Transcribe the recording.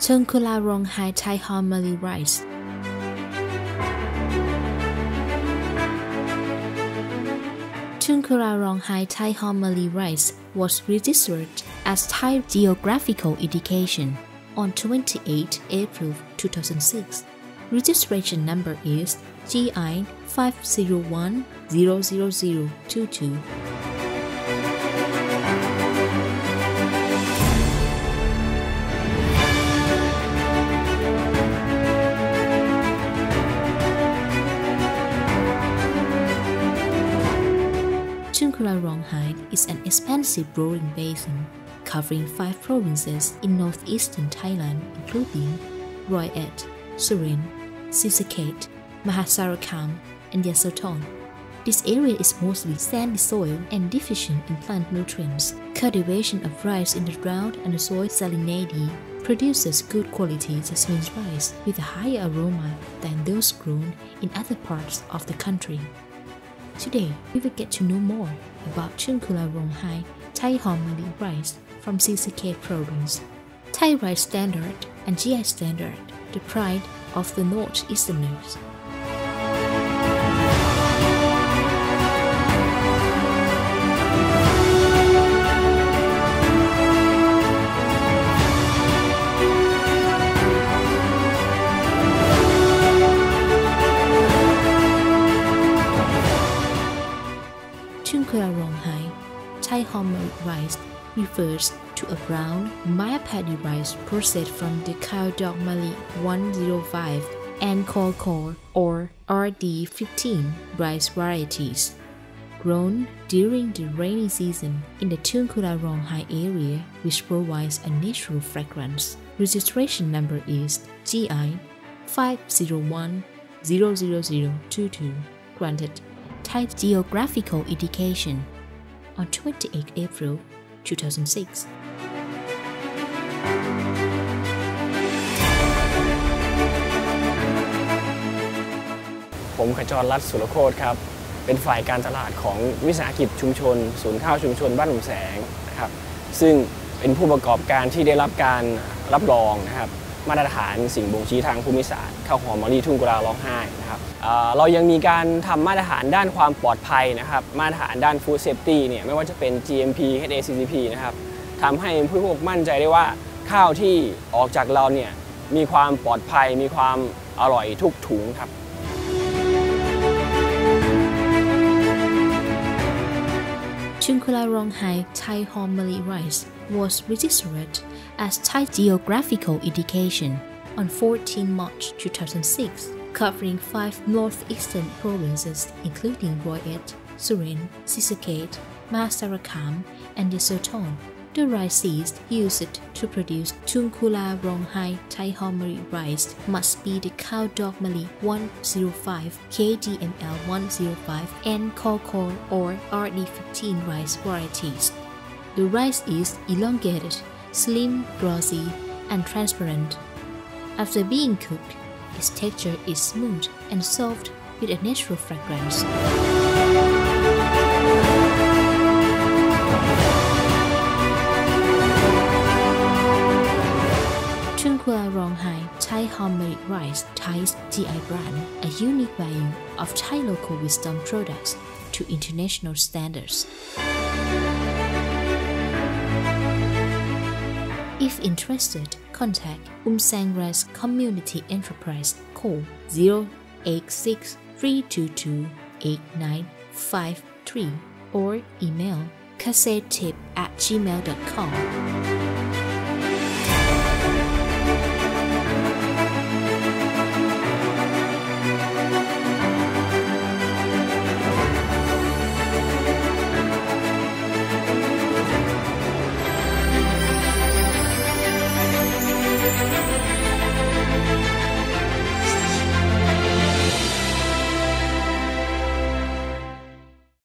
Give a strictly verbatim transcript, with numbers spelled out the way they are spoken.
Tungkularong Thai Harmony rice. Tungkularong Thai Harmony rice was registered as Thai Geographical Indication on twenty-eighth April two thousand six. Registration number is G I five zero one zero zero zero two two. Tungkularong is an expansive rolling basin covering five provinces in northeastern Thailand, including Roi Et, Surin, Sisaket, Mahasarakam, and Yasothon. This area is mostly sandy soil and deficient in plant nutrients. Cultivation of rice in the ground and the soil salinity produces good quality jasmine rice with a higher aroma than those grown in other parts of the country. Today, we will get to know more about Tungkularong Thai Harmony rice from Sisaket province. Thai Rice Standard and G I Standard, the pride of the Northeasterners. Tungkularong Thai Harmony rice refers to a brown Maya paddy rice processed from the Khao Dok Mali one oh five and Kolkor or R D fifteen rice varieties. Grown during the rainy season in the Tungkularong area, which provides a natural fragrance. Registration number is G I five zero one zero zero zero two two. Granted Thai Geographical Indication on twenty-eighth April two thousand six. ผมขจรรัตน์สุรโคตรครับเป็นฝ่ายการตลาดของวิสาหกิจชุมชนศูนย์ข้าวชุมชนบ้านหนุ่มแสงนะครับซึ่งเป็นผู้ประกอบการที่ได้รับการรับรองนะครับมาตรฐานสิ่งบ่งชี้ทางภูมิศาสตร์ข้าวหอมมะลิทุ่งกุลาร้องไห้นะครับเรายังมีการทำมาตรฐานด้านความปลอดภัยนะครับมาตรฐานด้าน Food Safety เนี่ยไม่ว่าจะเป็น จี เอ็ม พี เอช เอ ซี ซี พี นะครับทำให้ผู้บริโภคมั่นใจได้ว่าข้าวที่ออกจากเราเนี่ยมีความปลอดภัยมีความอร่อยทุกถุงครับ Tungkularong Thai Harmony rice was registered as Thai Geographical Indication on fourteenth March two thousand six, covering five northeastern provinces including Roi Et, Surin, Sisaket, Mahasarakam, and Yasothon. The rice seeds used to produce Tungkularong Thai Harmony rice must be the Khao Dok Mali one oh five, K D M L one oh five, and Kolkor or R D fifteen rice varieties. The rice is elongated, slim, glossy, and transparent. After being cooked, its texture is smooth and soft with a natural fragrance. Tungkularong Thai Harmony rice ties G I brand, a unique value of Thai local wisdom products to international standards. If interested, contact Um Sang Rice Community Enterprise call zero eight six three two two eight nine five three or email kassetip at gmail dot com.